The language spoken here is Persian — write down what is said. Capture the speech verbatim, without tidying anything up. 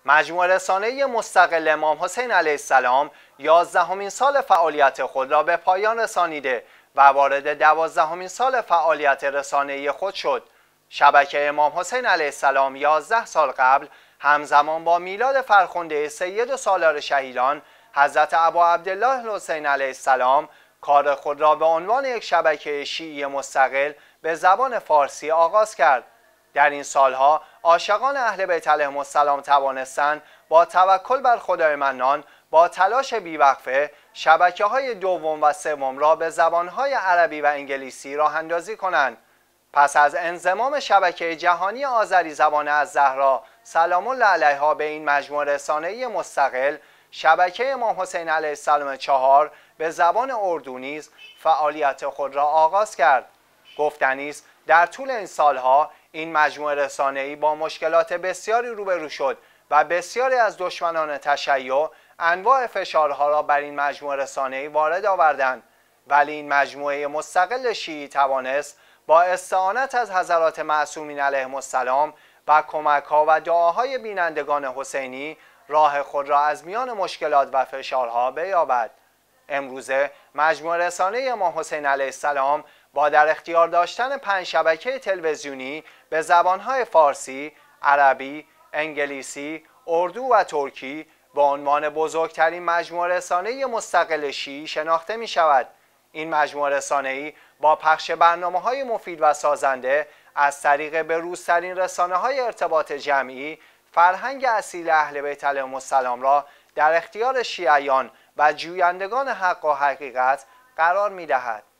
مجموعه رسانه‌ای مستقل امام حسین علیه السلام یازدهمین سال فعالیت خود را به پایان رسانیده و وارد دوازدهمین سال فعالیت رسانه‌ای خود شد. شبکه امام حسین علیه السلام یازده سال قبل همزمان با میلاد فرخنده سید سالار شهیدان حضرت ابا عبدالله الحسین علیه السلام کار خود را به عنوان یک شبکه شیعی مستقل به زبان فارسی آغاز کرد. در این سالها عاشقان اهل بیت علیهم السلام توانستند با توکل بر خدای منان با تلاش بیوقفه شبکه‌های دوم و سوم را به زبان‌های عربی و انگلیسی راه اندازی کنند. پس از انضمام شبکه جهانی آذری زبان الزهرا سلام الله علیها به این مجموعه رسانه‌ای مستقل، شبکه امام حسین علیه السلام چهار به زبان اردو نیز فعالیت خود را آغاز کرد. گفتنی است در طول این سالها این مجموعه رسانه‌ای با مشکلات بسیاری روبرو شد و بسیاری از دشمنان تشیع انواع فشارها را بر این مجموعه رسانه‌ای وارد آوردند، ولی این مجموعه مستقل شیعی توانست با استعانت از حضرات معصومین علیهم السلام و کمک‌ها و دعاهای بینندگان حسینی راه خود را از میان مشکلات و فشارها بیابد. امروزه مجموعه رسانه‌ای امام حسین علیه السلام با در اختیار داشتن پنج شبکه تلویزیونی به زبان‌های فارسی، عربی، انگلیسی، اردو و ترکی به عنوان بزرگترین مجموعه رسانه‌ای مستقل شیعی شناخته می‌شود. این مجموعه رسانه‌ای با پخش برنامه‌های مفید و سازنده از طریق بروزترین رسانه‌های ارتباط جمعی فرهنگ اصیل اهل بیت علیهم السلام را در اختیار شیعیان و جویندگان حق و حقیقت قرار می‌دهد.